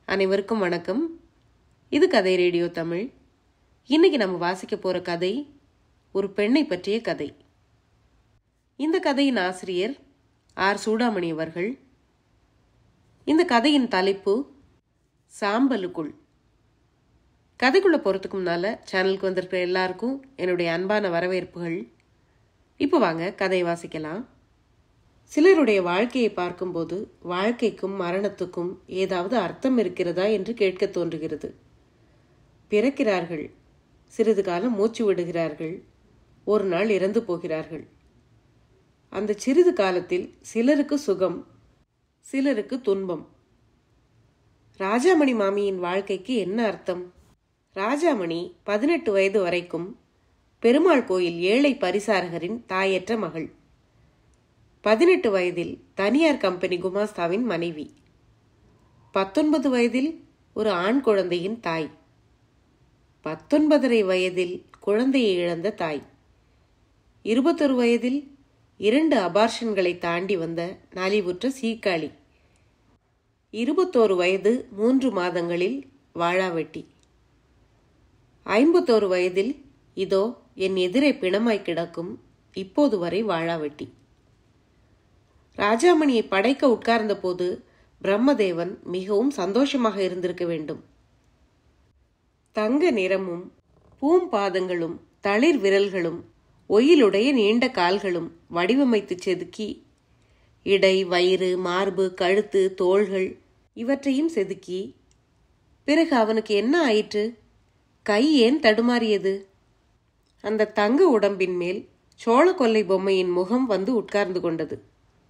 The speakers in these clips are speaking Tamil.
அனைவருக்கும் வணக்கம். இது கதை ரேடியோ தமிழ். இன்னைக்கு நம்ம வாசிக்க போற கதை ஒரு பெண்ணை பற்றிய கதை. இந்த கதையின் ஆசிரியர் சுடாமணி அவர்கள். இந்த கதையின் தலைப்பு சாம்பலுக்குள். கதைக்குள்ள போறதுக்கு முன்னால சேனலுக்கு வந்திருக்கிற எல்லாருக்கும் என்னுடைய அன்பான வரவேற்புகள். இப்போ வாங்க கதை வாசிக்கலாம். சிலருடைய வாழ்க்கையை பார்க்கும்போது வாழ்க்கைக்கும் மரணத்துக்கும் ஏதாவது அர்த்தம் இருக்கிறதா என்று கேட்க தோன்றுகிறது. பிறக்கிறார்கள், சிறிது காலம் மூச்சு விடுகிறார்கள், ஒரு நாள் இறந்து போகிறார்கள். அந்த சிறிது காலத்தில் சிலருக்கு சுகம், சிலருக்கு துன்பம். ராஜாமணி மாமியின் வாழ்க்கைக்கு என்ன அர்த்தம்? ராஜாமணி 18 வயது வரைக்கும் பெருமாள் கோயில் ஏழை பரிசாரகரின் தாயற்ற மகள். 18 வயதில் தனியார் கம்பெனி குமாஸ்தாவின் மனைவி. 19 வயதில் ஒரு ஆண் குழந்தையின் தாய். 19.5 வயதில் குழந்தையை இழந்த தாய். 21 வயதில் 2 அபார்ஷன்களை தாண்டி வந்த நலிவுற்ற சீக்காளி. 21 வயது 3 மாதங்களில் வாழாவெட்டி. 51 வயதில் இதோ என் எதிரே பிணமாய் கிடக்கும் இப்போது வரை வாழாவெட்டி. ராஜாமணியை படைக்க உட்கார்ந்த போது பிரம்மதேவன் மிகவும் சந்தோஷமாக இருந்திருக்க வேண்டும். தங்க நிறமும் பூம்பாதங்களும் தளிர் விரல்களும் ஒயிலுடைய நீண்ட கால்களும் வடிவமைத்து செதுக்கி இடை, வயிறு, மார்பு, கழுத்து, தோள்கள் இவற்றையும் செதுக்கி பிறகு அவனுக்கு என்ன ஆயிற்று? கை ஏன் தடுமாறியது? அந்த தங்க உடம்பின் மேல் சோழ கொல்லை பொம்மையின் முகம் வந்து உட்கார்ந்து கொண்டது.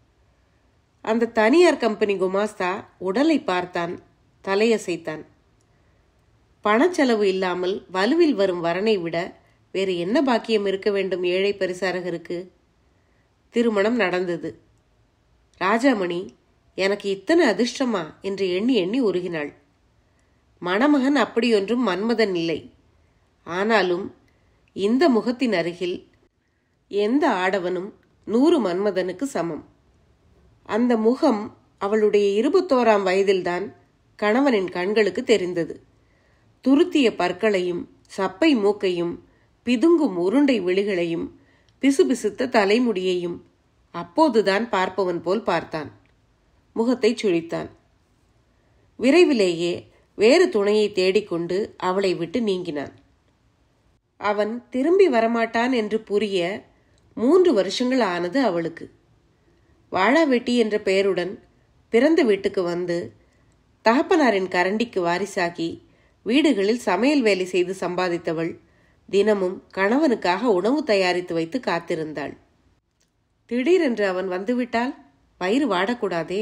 அந்த தனியார் கம்பெனி குமாஸ்தா உடலை பார்த்தான், தலையசைத்தான். பணச்செலவு இல்லாமல் வலுவில் வரும் வரனை விட வேறு என்ன பாக்கியம் இருக்க வேண்டும் ஏழை பரிசாரகருக்கு? திருமணம் நடந்தது. ராஜாமணி எனக்கு இத்தனை அதிர்ஷ்டமா என்று எண்ணி எண்ணி உருகினாள். மணமகன் அப்படியொன்றும் மன்மதன் இல்லை. ஆனாலும் இந்த முகத்தின் அருகில் எந்த ஆடவனும் 100 மன்மதனுக்கு சமம். அந்த முகம் அவளுடைய 21ஆம் வயதில்தான் கணவனின் கண்களுக்கு தெரிந்தது. துருத்திய பற்களையும் சப்பை மூக்கையும் பிதுங்கும் உருண்டை விழிகளையும் பிசுபிசுத்த தலைமுடியையும் அப்போதுதான் பார்ப்பவன் போல் பார்த்தான். முகத்தை சுழித்தான். விரைவிலேயே வேறு துணையை தேடிக்கொண்டு அவளை விட்டு நீங்கினான். அவன் திரும்பி வரமாட்டான் என்று புரிய 3 வருஷங்கள் ஆனது அவளுக்கு. வாழாவெட்டி என்ற பெயருடன் பிறந்த வீட்டுக்கு வந்து தகப்பனாரின் கரண்டிக்கு வாரிசாகி வீடுகளில் சமையல் வேலை செய்து சம்பாதித்தவள் தினமும் கணவனுக்காக உணவு தயாரித்து வைத்து காத்திருந்தாள். திடீரென்று அவன் வந்துவிட்டால் வயிறு வாடக்கூடாதே.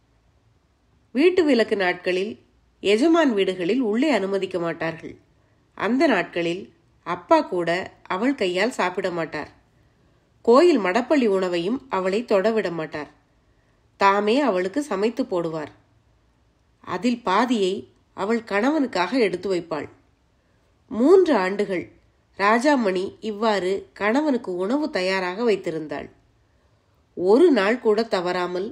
வீட்டு விலக்கு நாட்களில் எஜமான் வீடுகளில் உள்ளே அனுமதிக்க மாட்டார்கள். அந்த நாட்களில் அப்பா கூட அவள் கையால் சாப்பிட மாட்டார். கோயில் மடப்பள்ளி உணவையும் அவளை தொடவிட மாட்டார். தாமே அவளுக்கு சமைத்து போடுவார். அதில் பாதியை அவள் கணவனுக்காக எடுத்து வைப்பாள். 3 ஆண்டுகள் ராஜாமணி இவ்வாறு கணவனுக்கு உணவு தயாராக வைத்திருந்தாள். ஒரு நாள் கூட தவறாமல்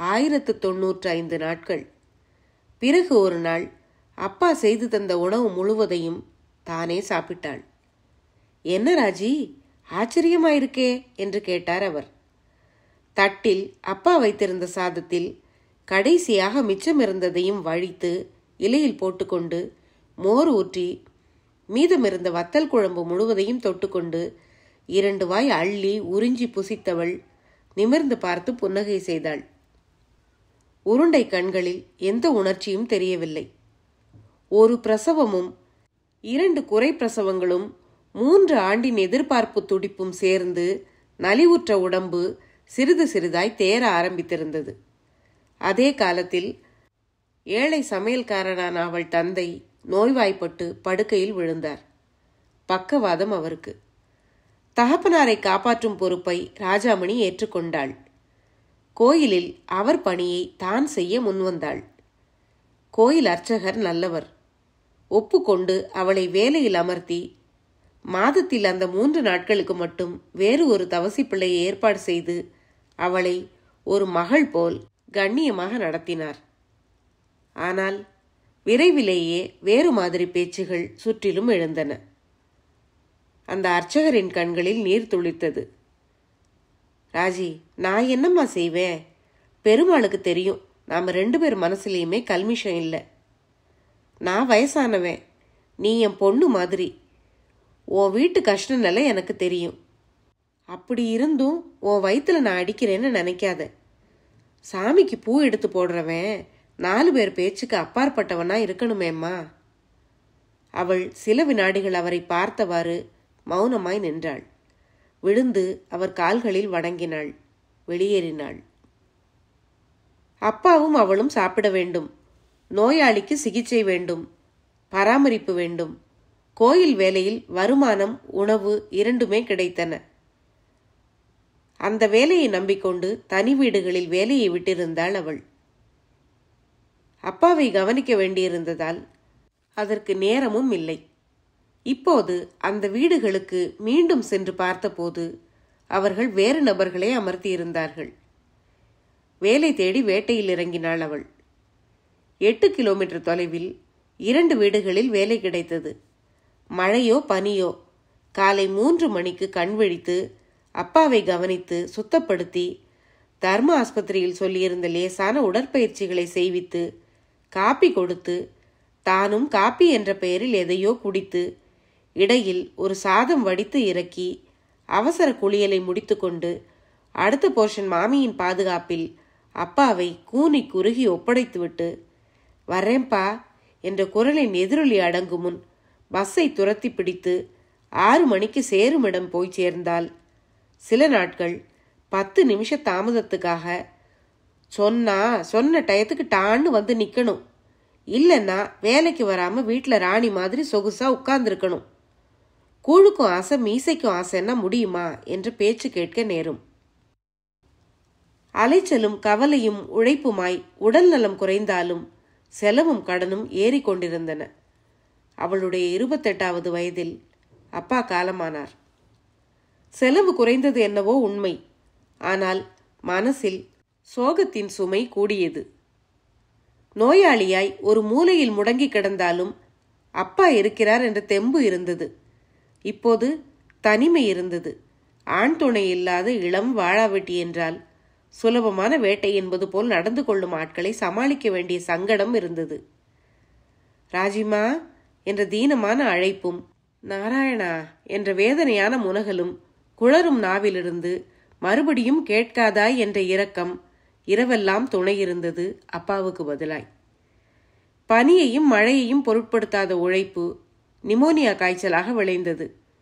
1095 நாட்கள். பிறகு ஒரு நாள் அப்பா செய்து தந்த உணவு முழுவதையும் தானே சாப்பிட்டாள். என்ன ராஜி, ஆச்சரியமாயிருக்கே என்று கேட்டார் அவர். தட்டில் அப்பா வைத்திருந்த சாதத்தில் கடைசியாக மிச்சம் இருந்ததையும் வழித்து இலையில் போட்டுக்கொண்டு மோர் ஊற்றி மீதமிருந்த வத்தல் குழம்பு முழுவதையும் தொட்டுக்கொண்டு 2 வாய் அள்ளி உறிஞ்சி புசித்தவள் நிமிர்ந்து பார்த்து புன்னகை செய்தாள். உருண்டை கண்களில் எந்த உணர்ச்சியும் தெரியவில்லை. ஒரு பிரசவமும் 2 குறை பிரசவங்களும் 3 ஆண்டின் எதிர்பார்ப்பு துடிப்பும் சேர்ந்து நலிவுற்ற உடம்பு சிறிது சிறிதாய் தேர ஆரம்பித்திருந்தது. அதே காலத்தில் ஏழை சமையல்காரனான அவள் தந்தை நோய்வாய்ப்பட்டு படுக்கையில் விழுந்தார். பக்கவாதம் அவருக்கு. தகப்பனாரை காப்பாற்றும் பொறுப்பை ராஜாமணி ஏற்றுக்கொண்டாள். கோயிலில் அவர் பணியை தான் செய்ய முன்வந்தாள். கோயில் அர்ச்சகர் நல்லவர். ஒப்புக்கொண்டு அவளை வேலையில் அமர்த்தி மாதத்தில் அந்த 3 நாட்களுக்கு மட்டும் வேறு ஒரு தவசி பிள்ளையை ஏற்பாடு செய்து அவளை ஒரு மகள் போல் கண்ணியமாக நடத்தினார். ஆனால் விரைவிலேயே வேறு மாதிரி பேச்சுகள் சுற்றிலும் எழுந்தன. அந்த அர்ச்சகரின் கண்களில் நீர் துளித்தது. ராஜி, நான் என்னம்மா செய்வேன்? பெருமாளுக்கு தெரியும், நாம 2 பேர் மனசுலையுமே கல்மிஷம் இல்லை. நான் வயசானவன், நீ என் பொண்ணு மாதிரி. உன் வீட்டு கஷ்ட நிலை எனக்கு தெரியும். அப்படி இருந்தும் உன் வயிற்றுல நான் அடிக்கிறேன்னு நினைக்காத. சாமிக்கு பூ எடுத்து போடுறவன் 4 பேர் பேச்சுக்கு அப்பாற்பட்டவனா இருக்கணுமேம்மா. அவள் சில வினாடிகள் அவரை பார்த்தவாறு மௌனமாய் நின்றாள். விழுந்து அவர் கால்களில் வணங்கினாள். வெளியேறினாள். அப்பாவும் அவளும் சாப்பிட வேண்டும். நோயாளிக்கு சிகிச்சை வேண்டும், பராமரிப்பு வேண்டும். கோயில் வேலையில் வருமானம், உணவு 2மே கிடைத்தன. அந்த வேலையை நம்பிக்கொண்டு தனி வீடுகளில் வேலையை விட்டிருந்தாள் அவள். அப்பாவை கவனிக்க வேண்டியிருந்ததால் அதற்கு நேரமும் இல்லை. இப்போது அந்த வீடுகளுக்கு மீண்டும் சென்று பார்த்தபோது அவர்கள் வேறு நபர்களை அமர்த்தியிருந்தார்கள். வேலை தேடி வேட்டையில் இறங்கினாள் அவள். 8 கிலோமீட்டர் தொலைவில் 2 வீடுகளில் வேலை கிடைத்தது. மழையோ பனியோ காலை 3 மணிக்கு கண் விழித்து அப்பாவை கவனித்து சுத்தப்படுத்தி தர்ம ஆஸ்பத்திரியில் சொல்லியிருந்த லேசான உடற்பயிற்சிகளை செய்வித்து காப்பி கொடுத்து தானும் காப்பி என்ற பெயரில் எதையோ குடித்து இடையில் ஒரு சாதம் வடித்து இறக்கி அவசர குளியலை முடித்துக்கொண்டு அடுத்த போர்ஷன் மாமியின் பாதுகாப்பில் அப்பாவை கூனி குறுகி ஒப்படைத்துவிட்டு வரேன்பா என்ற குரலின் எதிரொலி அடங்கும் முன் பஸ்ஸை துரத்தி பிடித்து 6 மணிக்கு சேருமிடம் போய் சேர்ந்தால் சில நாட்கள் 10 நிமிஷ தாமதத்துக்காக சொன்ன டயத்துக்கு டான்னு வந்து நிக்கணும். இல்லைன்னா வேலைக்கு வராம வீட்டில் ராணி மாதிரி சொகுசா உட்கார்ந்துருக்கணும். கூழுக்கும் ஆசை மீசைக்கும் ஆசைன்னா முடியுமா என்று பேச்சு கேட்க நேரும். அலைச்சலும் கவலையும் உழைப்புமாய் உடல் நலம் குறைந்தாலும் செலவும் கடனும் ஏறிக்கொண்டிருந்தன. அவளுடைய 28வது வயதில் அப்பா காலமானார். செலவு குறைந்தது என்னவோ உண்மை. ஆனால் மனசில் சோகத்தின் சுமை கூடியது. நோயாளியாய் ஒரு மூலையில் முடங்கி கிடந்தாலும் அப்பா இருக்கிறார் என்ற தெம்பு இருந்தது. இப்போது தனிமை இருந்தது. ஆண் துணை இல்லாத இளம் வாழாவெட்டி என்றால் சுலபமான வேட்டை என்பது போல் நடந்து கொள்ளும் ஆட்களை சமாளிக்க வேண்டிய சங்கடம் இருந்தது. ராஜிமா என்ற தீனமான அழைப்பும் நாராயணா என்ற வேதனையான முனகலும் குளறும் நாவிலிருந்து மறுபடியும் கேட்காதாய் என்ற இரக்கம் இரவெல்லாம் துணை இருந்தது அப்பாவுக்கு பதிலாய். பனியையும் மழையையும் பொருட்படுத்தாத உழைப்பு நிமோனியா காய்ச்சலாக விளைந்தது.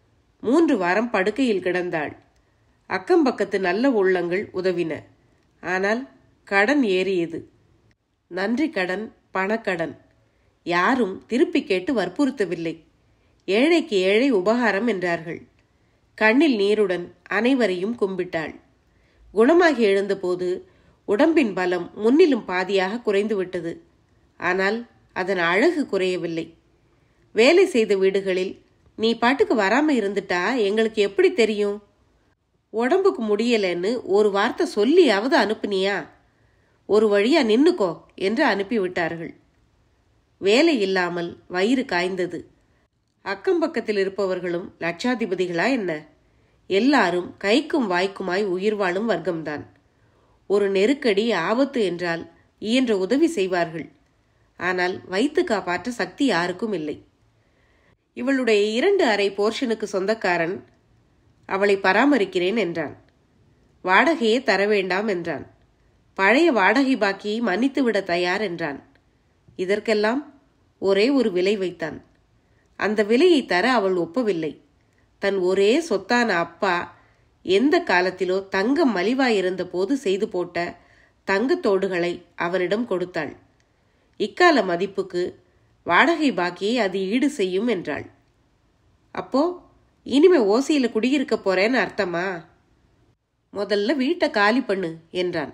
3 வாரம் படுக்கையில் கிடந்தாள். அக்கம்பக்கத்து நல்ல உள்ளங்கள் உதவின. ஆனால் கடன் ஏறியது. நன்றி கடன், பணக்கடன். யாரும் திருப்பி கேட்டு வற்புறுத்தவில்லை. ஏழைக்கு ஏழை உபகாரம் என்றார்கள். கண்ணில் நீருடன் அனைவரையும் கும்பிட்டாள். குணமாகி எழுந்தபோது உடம்பின் பலம் முன்னிலும் பாதியாக குறைந்துவிட்டது. ஆனால் அதன் அழகு குறையவில்லை. வேலை செய்த வீடுகளில் நீ பாட்டுக்கு வராம இருந்துட்டா எங்களுக்கு எப்படி தெரியும்? உடம்புக்கு முடியலன்னு ஒரு வார்த்தை சொல்லியாவது அனுப்புனியா? ஒரு வழியா நின்னுக்கோ என்று அனுப்பிவிட்டார்கள். வேலை இல்லாமல் வயிறு காய்ந்தது. அக்கம்பக்கத்தில் இருப்பவர்களும் லட்சாதிபதிகளா என்ன? எல்லாரும் கைக்கும் வாய்க்குமாய் உயிர் வாழும் வர்க்கம்தான். ஒரு நெருக்கடி, ஆபத்து என்றால் இயன்ற உதவி செய்வார்கள். ஆனால் வைத்து காப்பாற்ற சக்தி யாருக்கும் இல்லை. இவளுடைய 2 அறை போர்ஷனுக்கு சொந்தக்காரன் அவளை பராமரிக்கிறேன் என்றான். வாடகையே தர வேண்டாம் என்றான். பழைய வாடகை பாக்கியை மன்னித்துவிட தயார் என்றான். இதற்கெல்லாம் ஒரே ஒரு விலை வைத்தான். அந்த விலையை தர அவள் ஒப்பவில்லை. தன் ஒரே சொத்தான அப்பா எந்த காலத்திலோ தங்கம் மலிவாயிருந்த போது செய்து போட்ட தங்கத்தோடுகளை அவனிடம் கொடுத்தாள். இக்கால மதிப்புக்கு வாடகை பாக்கியை அது ஈடு செய்யும் என்றாள். அப்போ இனிமே ஓசியில குடியிருக்க போறேன்னு அர்த்தமா? முதல்ல வீட்டை காலி பண்ணு என்றான்.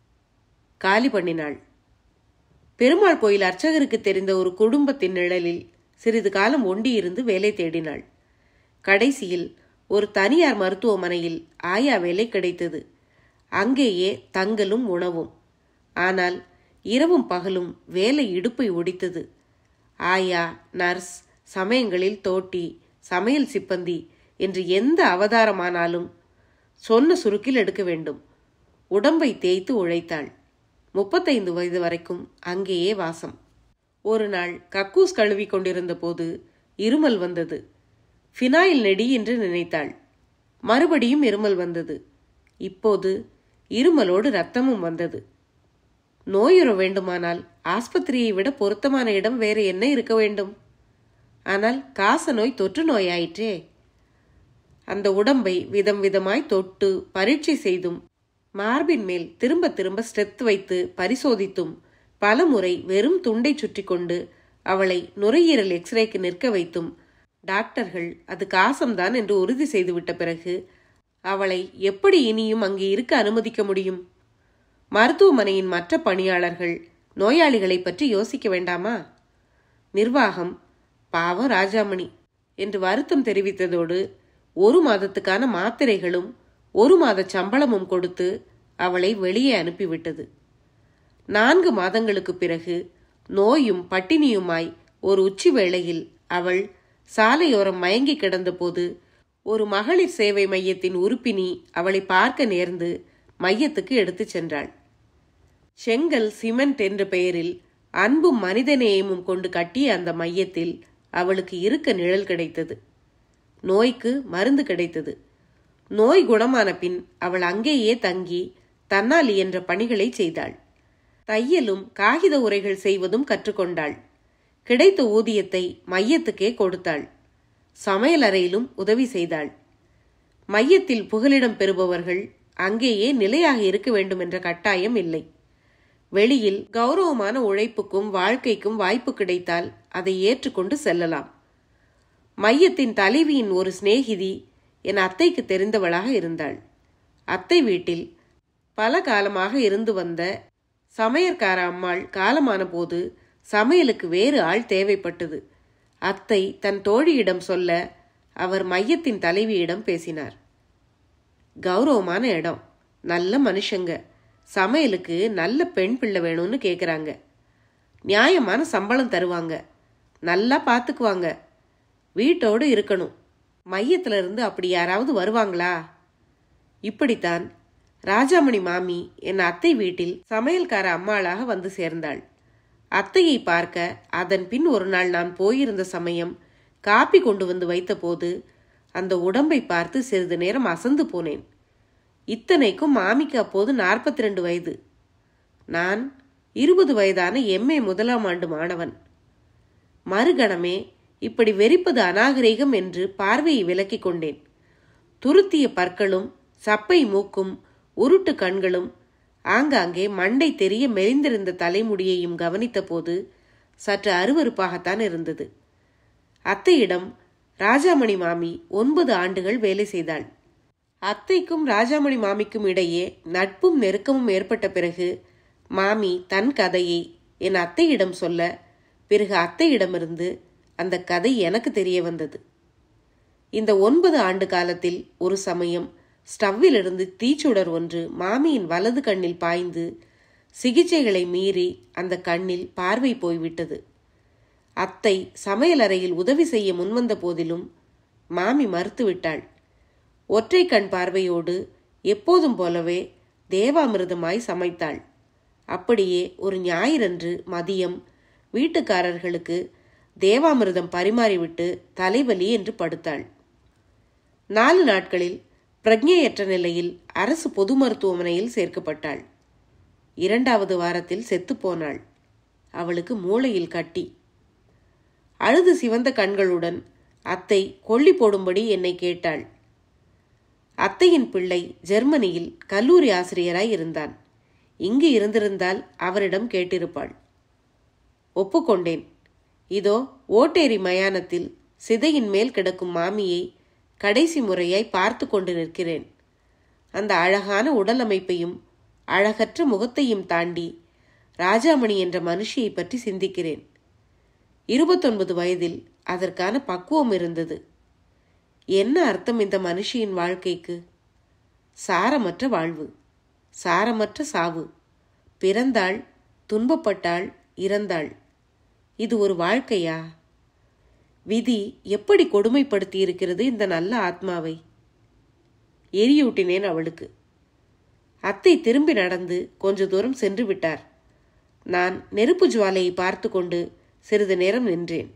காலி பண்ணினாள். பெருமாள் கோயில் அர்ச்சகருக்கு தெரிந்த ஒரு குடும்பத்தின் நிழலில் சிறிது காலம் ஒண்டியிருந்து வேலை தேடினாள். கடைசியில் ஒரு தனியார் மருத்துவமனையில் ஆயா வேலை கிடைத்தது. அங்கேயே தங்கலும் உணவும். ஆனால் இரவும் பகலும் வேலை இடுப்பை ஒடித்தது. ஆயா, நர்ஸ், சமயங்களில் தோட்டி, சமையல் சிப்பந்தி என்று எந்த அவதாரமானாலும் சொன்ன சுருக்கில் எடுக்க வேண்டும். உடம்பை தேய்த்து உழைத்தாள். 35 வயது வரைக்கும் அங்கேயே வாசம். ஒரு நாள் கக்கூஸ் கழுவி கொண்டிருந்த போது இருமல் வந்தது. ஃபினாயில் நெடி என்று நினைத்தாள். மறுபடியும் இருமல் வந்தது. இப்போது இருமலோடு இரத்தமும் வந்தது. நோயுற வேண்டுமானால் ஆஸ்பத்திரியை விட பொருத்தமான இடம் வேறு என்ன இருக்க வேண்டும்? ஆனால் காச நோய் தொற்று நோயாயிற்றே. அந்த உடம்பை விதம் விதமாய் தொட்டு பரீட்சை செய்தும், மார்பின் மேல் திரும்ப திரும்ப ஸ்டெத் வைத்து பரிசோதித்தும், பல முறை வெறும் துண்டை சுற்றி கொண்டு அவளை நுரையீரல் எக்ஸ்ரேக்கு நிற்க வைத்தும், டாக்டர்கள் அது காசம்தான் என்று உறுதி செய்துவிட்ட பிறகு அவளை எப்படி இனியும் அங்கே இருக்க அனுமதிக்க முடியும்? மருத்துவமனையின் மற்ற பணியாளர்கள் நோயாளிகளை பற்றி யோசிக்க வேண்டாமா? நிர்வாகம் பாவம் ராஜாமணி என்று வருத்தம் தெரிவித்ததோடு 1 மாதத்துக்கான மாத்திரைகளும் 1 மாத சம்பளமும் கொடுத்து அவளை வெளியே அனுப்பிவிட்டது. 4 மாதங்களுக்கு பிறகு நோயும் பட்டினியுமாய் ஒரு உச்சி வேளையில் அவள் சாலையோரம் மயங்கி கிடந்த போது ஒரு மகளிர் சேவை மையத்தின் உறுப்பினி அவளை பார்க்க நேர்ந்து மையத்துக்கு எடுத்துச் சென்றாள். செங்கல் சிமெண்ட் என்ற பெயரில் அன்பும் மனிதநேயமும் கொண்டு கட்டிய அந்த மையத்தில் அவளுக்கு இருக்க நிழல் கிடைத்தது. நோய்க்கு மருந்து கிடைத்தது. நோய் குணமான பின் அவள் அங்கேயே தங்கி தன்னால் இயன்ற பணிகளை செய்தாள். தையலும் காகித உரைகள் செய்வதும் கற்றுக்கொண்டாள். கிடைத்த ஊதியத்தை மையத்துக்கே கொடுத்தாள். சமையலறையிலும் உதவி செய்தாள். மையத்தில் புகலிடம் பெறுபவர்கள் அங்கேயே நிலையாக இருக்க வேண்டும் என்ற கட்டாயம் இல்லை. வெளியில் கௌரவமான உழைப்புக்கும் வாழ்க்கைக்கும் வாய்ப்பு கிடைத்தால் அதை ஏற்றுக்கொண்டு செல்லலாம். மையத்தின் தலைவியின் ஒரு சிநேகிதி என் அத்தைக்கு தெரிந்தவளாக இருந்தாள். அத்தை வீட்டில் பல காலமாக இருந்து வந்த சமையற்கார அம்மாள் காலமான போது சமையலுக்கு வேறு ஆள் தேவைப்பட்டது. அத்தை தன் தோழியிடம் சொல்ல அவர் மையத்தின் தலைவியிடம் பேசினார். கௌரவமான இடம், நல்ல மனுஷங்க, சமையலுக்கு நல்ல பெண் பிள்ளை வேணும்னு கேட்குறாங்க. நியாயமான சம்பளம் தருவாங்க, நல்லா பார்த்துக்குவாங்க, வீட்டோடு இருக்கணும். மையத்துல இருந்து அப்படி யாராவது வருவாங்களா? இப்படித்தான் ராஜாமணி மாமி என் அத்தை வீட்டில் சமையல்கார அம்மாளாக வந்து சேர்ந்தாள். அத்தையை பார்க்க அதன் பின் ஒரு நாள் நான் போயிருந்த சமயம் காப்பி கொண்டு வந்து வைத்த போது அந்த உடம்பை பார்த்து சிறிது நேரம் அசந்து போனேன். இத்தனைக்கும் மாமிக்கு அப்போது 42 வயது. நான் 20 வயதான MA 1ஆம் ஆண்டு மாணவன். மறுகணமே இப்படி வெறிப்பது அநாகரிகம் என்று பார்வையை விலக்கிக் கொண்டேன். துருத்திய பற்களும் சப்பை மூக்கும் உருட்டு கண்களும் ஆங்காங்கே மண்டை தெரிய மெலிந்திருந்த தலைமுடியையும் கவனித்த போது சற்று அருவருப்பாகத்தான் இருந்தது. அத்தையிடம் ராஜாமணி மாமி 9 ஆண்டுகள் வேலை செய்தாள். அத்தைக்கும் ராஜாமணி மாமிக்கும் இடையே நட்பும் நெருக்கமும் ஏற்பட்ட பிறகு மாமி தன் கதையை என் அத்தையிடம் சொல்ல, பிறகு அத்தையிடமிருந்து அந்த கதை எனக்கு தெரிய வந்தது. இந்த 9 ஆண்டு காலத்தில் ஒரு சமயம் ஸ்டவ்விலிருந்து தீச்சுடர் ஒன்று மாமியின் வலது கண்ணில் பாய்ந்து சிகிச்சைகளை மீறி அந்த கண்ணில் பார்வை போய்விட்டது. அத்தை சமையலறையில் உதவி செய்ய முன்வந்த போதிலும் மாமி மறுத்துவிட்டாள். ஒற்றை கண் பார்வையோடு எப்போதும் போலவே தேவாமிர்தமாய் சமைத்தாள். அப்படியே ஒரு ஞாயிறன்று மதியம் வீட்டுக்காரர்களுக்கு தேவாமிர்தம் பரிமாறிவிட்டு தலைவலி என்று படுத்தாள். 4 நாட்களில் பிரக்ஞையற்ற நிலையில் அரசு பொது மருத்துவமனையில் சேர்க்கப்பட்டாள். 2வது வாரத்தில் செத்துப்போனாள். அவளுக்கு மூளையில் கட்டி. அழுது சிவந்த கண்களுடன் அத்தை கொள்ளி போடும்படி என்னை கேட்டாள். அத்தையின் பிள்ளை ஜெர்மனியில் கல்லூரி ஆசிரியராய் இருந்தான். இங்கு இருந்திருந்தால் அவரிடம் கேட்டிருப்பாள். ஒப்புக்கொண்டேன். இதோ ஓட்டேரி மயானத்தில் சிதையின் மேல் கிடக்கும் மாமியை கடைசி முறையாய் பார்த்து கொண்டு நிற்கிறேன். அந்த அழகான உடல் அமைப்பையும் அழகற்ற முகத்தையும் தாண்டி ராஜாமணி என்ற மனுஷியை பற்றி சிந்திக்கிறேன். 29 வயதில் அதற்கான பக்குவம் இருந்தது. என்ன அர்த்தம் இந்த மனுஷியின் வாழ்க்கைக்கு? சாரமற்ற வாழ்வு, சாரமற்ற சாவு. பிறந்தாள், துன்பப்பட்டாள், இறந்தாள். இது ஒரு வாழ்க்கையா? விதி எப்படி கொடுமைப்படுத்தி இருக்கிறது இந்த நல்ல ஆத்மாவை. எரியூட்டினேன் அவளுக்கு. அத்தை திரும்பி நடந்து கொஞ்ச தூரம் சென்று விட்டார். நான் நெருப்பு ஜுவாலையை பார்த்து கொண்டு சிறிது நேரம் நின்றேன்.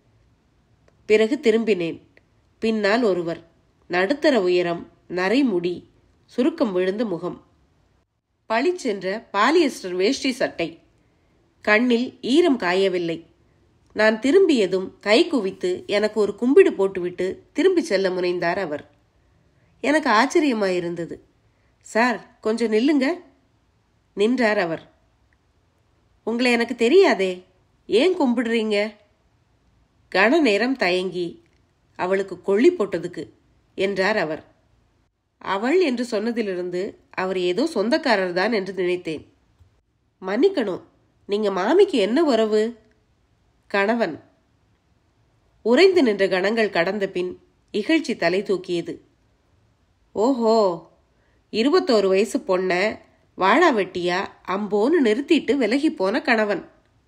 பிறகு திரும்பினேன். பின்னால் ஒருவர், நடுத்தர உயரம், நரைமுடி, சுருக்கம் விழுந்த முகம், பளிச்சென்ற பாலியஸ்டர் வேஷ்டி சட்டை. கண்ணில் ஈரம் காயவில்லை. நான் திரும்பியதும் கை குவித்து எனக்கு ஒரு கும்பிடு போட்டுவிட்டு திரும்பி செல்ல முனைந்தார் அவர். எனக்கு ஆச்சரியமாயிருந்தது. சார், கொஞ்சம் நில்லுங்க. நின்றார் அவர். உங்களை எனக்கு தெரியாதே, ஏன் கும்பிடுறீங்க? கன நேரம் தயங்கி, அவளுக்கு கொள்ளி போட்டதுக்கு என்றார் அவர். அவள் என்று சொன்னதிலிருந்து அவர் ஏதோ சொந்தக்காரர் தான் என்று நினைத்தேன். மன்னிக்கணும், நீங்க மாமிக்கு என்ன உறவு? கணவன். உறைந்து நின்ற கணங்கள் கடந்த பின் இகழ்ச்சி தலை தூக்கியது. ஓஹோ, 21 வயசு பொண்ண வாழா வெட்டியா அம்போன்னு நிறுத்திட்டு விலகி போன கணவன்.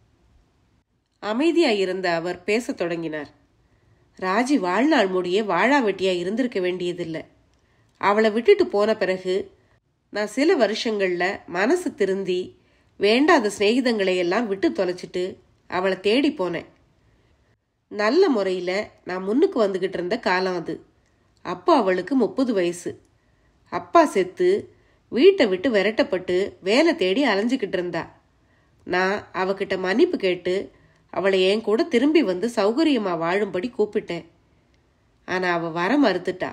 அமைதியாயிருந்த அவர் பேசத் தொடங்கினார். ராஜி வாழ்நாள் முடிய வாழா வெட்டியா இருந்திருக்க வேண்டியதில்லை. அவளை விட்டுட்டு போன பிறகு நான் சில வருஷங்கள்ல மனசு திருந்தி வேண்டாத சிநேகிதங்களை எல்லாம் விட்டு தொலைச்சிட்டு அவளை தேடி போனேன். நல்ல முறையில நான் முன்னுக்கு வந்துகிட்டு இருந்த காலம் அது. அப்போ அவளுக்கு 30 வயசு. அப்பா செத்து வீட்டை விட்டு விரட்டப்பட்டு வேலை தேடி அலைஞ்சுக்கிட்டு இருந்தா. நான் அவகிட்ட மன்னிப்பு கேட்டு அவளை என் கூட திரும்பி வந்து சௌகரியமா வாழும்படி கூப்பிட்டேன். ஆனா அவ வர மறுத்துட்டா.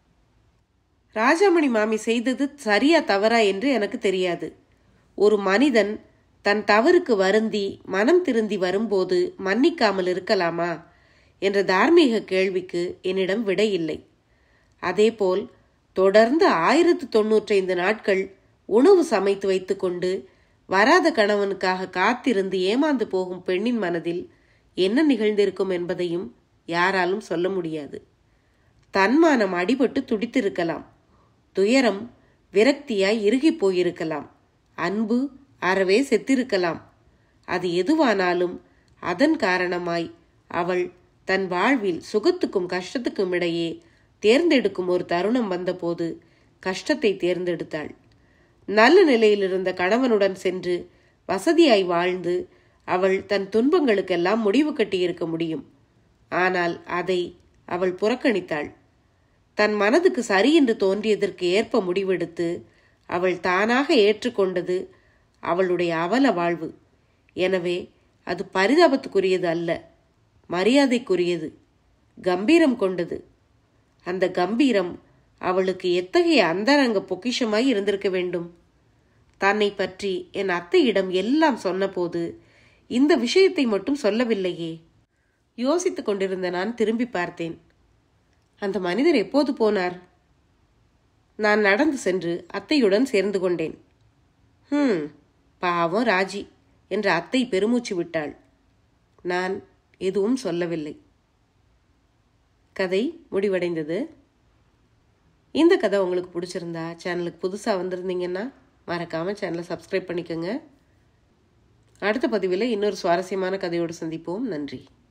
ராஜாமணி மாமி செய்தது சரியா தவறா என்று எனக்கு தெரியாது. ஒரு மனிதன் தன் தவறுக்கு வருந்தி மனம் திருந்தி வரும்போது மன்னிக்காமல் இருக்கலாமா என்ற தார்மீக கேள்விக்கு என்னிடம் விடை இல்லை. அதேபோல் தொடர்ந்து 1095 நாட்கள் உணவு சமைத்து வைத்துக்கொண்டு வராத கணவனுக்காக காத்திருந்து ஏமாந்து போகும் பெண்ணின் மனதில் என்ன நிகழ்ந்திருக்கும் என்பதையும் யாராலும் சொல்ல முடியாது. தன்மானம் அடிபட்டு துடித்திருக்கலாம். துயரம் விரக்தியாய் இறுகி போயிருக்கலாம். அன்பு அறவே செத்திருக்கலாம். அது எதுவானாலும் அதன் காரணமாய் அவள் தன் வாழ்வில் சுகத்துக்கும் கஷ்டத்துக்கும் இடையே தேர்ந்தெடுக்கும் ஒரு தருணம் வந்தபோது கஷ்டத்தை தேர்ந்தெடுத்தாள். நல்ல நிலையில் இருந்த கணவனுடன் சென்று வசதியாய் வாழ்ந்து அவள் தன் துன்பங்களுக்கெல்லாம் முடிவு கட்டியிருக்க முடியும். ஆனால் அதை அவள் புறக்கணித்தாள். தன் மனதுக்கு சரி என்று தோன்றியதற்கு ஏற்ப முடிவெடுத்து அவள் தானாக ஏற்றுக்கொண்டது அவளுடைய அவல வாழ்வு. எனவே அது பரிதாபத்துக்குரியது அல்ல, மரியாதைக்குரியது, கம்பீரம் கொண்டது. அந்த கம்பீரம் அவளுக்கு எத்தகைய அந்தரங்க பொக்கிஷமாய் இருந்திருக்க வேண்டும். தன்னை பற்றி என் அத்தையிடம் எல்லாம் சொன்னபோது இந்த விஷயத்தை மட்டும் சொல்லவில்லையே. யோசித்துக் கொண்டிருந்த நான் திரும்பி பார்த்தேன். அந்த மனிதர் எப்போது போனார்? நான் நடந்து சென்று அத்தையுடன் சேர்ந்து கொண்டேன். பாவம் ராஜி என்ற அத்தை பெருமூச்சு விட்டாள். நான் எதுவும் சொல்லவில்லை. கதை முடிவடைந்தது. இந்த கதை உங்களுக்கு பிடிச்சிருந்தா, சேனலுக்கு புதுசாக வந்திருந்தீங்கன்னா மறக்காமல் சேனலை சப்ஸ்கிரைப் பண்ணிக்கோங்க. அடுத்த பதிவில் இன்னொரு சுவாரஸ்யமான கதையோடு சந்திப்போம். நன்றி.